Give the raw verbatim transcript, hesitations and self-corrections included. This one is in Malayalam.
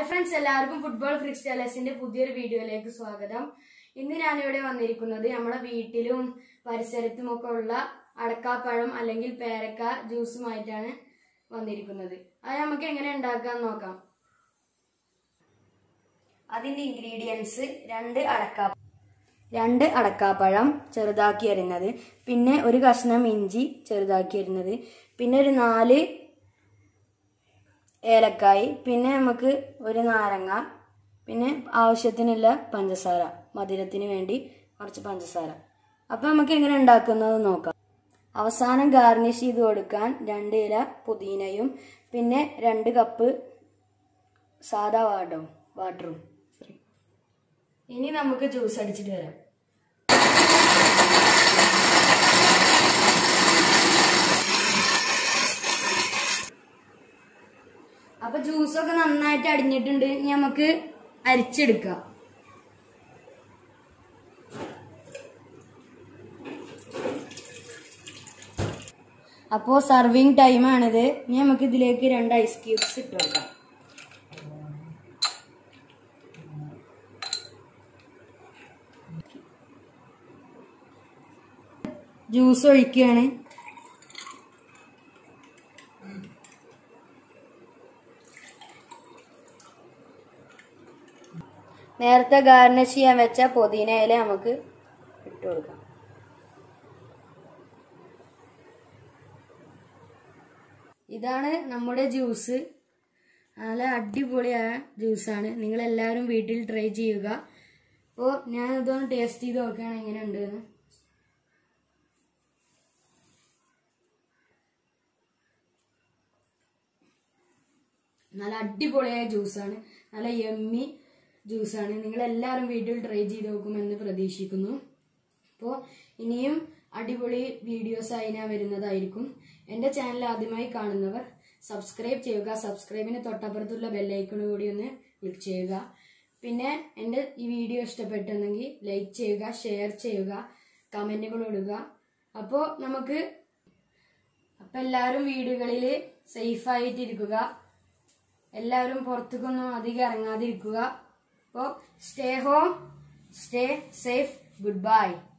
ഹായ് ഫ്രണ്ട്സ്, എല്ലാവർക്കും ഫുട്ബോൾ ഫ്രീസ്റ്റൈലേഴ്സിന്റെ പുതിയൊരു വീഡിയോയിലേക്ക് സ്വാഗതം. ഇന്ന് ഞാനിവിടെ വന്നിരിക്കുന്നത് നമ്മുടെ വീട്ടിലും പരിസരത്തും ഒക്കെ ഉള്ള അടക്കാപ്പഴം അല്ലെങ്കിൽ പേരക്ക ജ്യൂസുമായിട്ടാണ് വന്നിരിക്കുന്നത്. അത് നമുക്ക് എങ്ങനെ ഉണ്ടാക്കാൻ നോക്കാം. അതിന്റെ ഇൻഗ്രീഡിയൻസ് രണ്ട് അടക്കാ രണ്ട് അടക്കാപ്പഴം ചെറുതാക്കി അരിഞ്ഞത്, പിന്നെ ഒരു കഷ്ണം ഇഞ്ചി ചെറുതാക്കി അരിഞ്ഞത്, പിന്നെ ഒരു നാല് ഏലക്കായ്, പിന്നെ നമുക്ക് ഒരു നാരങ്ങ, പിന്നെ ആവശ്യത്തിനുള്ള പഞ്ചസാര, മധുരത്തിന് വേണ്ടി കുറച്ച് പഞ്ചസാര. അപ്പം നമുക്ക് എങ്ങനെ ഉണ്ടാക്കുന്നത് നോക്കാം. അവസാനം ഗാർണിഷ് ചെയ്ത് കൊടുക്കാൻ രണ്ട് ഇല പുതിനയും പിന്നെ രണ്ട് കപ്പ് സാദാ വാട്ടറും വാട്ടറും ഇനി നമുക്ക് ജ്യൂസ് അടിച്ചിട്ട് വരാം. അപ്പൊ ജ്യൂസൊക്കെ നന്നായിട്ട് അടിഞ്ഞിട്ടുണ്ട്. ഇനി നമുക്ക് അരിച്ചെടുക്കാം. അപ്പോ സർവിങ് ടൈമാണിത്. ഇനി നമുക്ക് ഇതിലേക്ക് രണ്ട് ഐസ് ക്യൂബ്സ് ഇട്ട് കൊടുക്കാം. ജ്യൂസ് ഒഴിക്കുകയാണ്. നേരത്തെ ഗാർണിഷ് ചെയ്യാൻ വെച്ച പുതിന ഇല നമുക്ക് ഇട്ട് കൊടുക്കാം. ഇതാണ് നമ്മുടെ ജ്യൂസ്. നല്ല അടിപൊളിയായ ജ്യൂസാണ്. നിങ്ങളെല്ലാവരും വീട്ടിൽ ട്രൈ ചെയ്യുക. അപ്പോൾ ഞാൻ ഇതൊന്ന് ടേസ്റ്റ് ചെയ്ത് നോക്കുകയാണ് എങ്ങനെ ഉണ്ടെന്ന്. നല്ല അടിപൊളിയായ ജ്യൂസാണ്. നല്ല യമ്മി ജ്യൂസാണ്. നിങ്ങളെല്ലാവരും വീട്ടിൽ ട്രൈ ചെയ്ത് നോക്കുമെന്ന് പ്രതീക്ഷിക്കുന്നു. അപ്പോൾ ഇനിയും അടിപൊളി വീഡിയോസായി ഞാൻ വരുന്നതായിരിക്കും. എൻ്റെ ചാനൽ ആദ്യമായി കാണുന്നവർ സബ്സ്ക്രൈബ് ചെയ്യുക. സബ്സ്ക്രൈബിന് തൊട്ടപ്പുറത്തുള്ള ബെല്ലൈക്കണ് കൂടി ഒന്ന് ക്ലിക്ക് ചെയ്യുക. പിന്നെ എൻ്റെ ഈ വീഡിയോ ഇഷ്ടപ്പെട്ടെങ്കിൽ ലൈക്ക് ചെയ്യുക, ഷെയർ ചെയ്യുക, കമൻറ്റുകൾ ഇടുക. അപ്പോൾ നമുക്ക് അപ്പം എല്ലാവരും വീടുകളിൽ സേഫായിട്ടിരിക്കുക. എല്ലാവരും പുറത്തേക്കൊന്നും അധികം ഇറങ്ങാതിരിക്കുക. അപ്പോൾ stay home, stay safe. Good bye.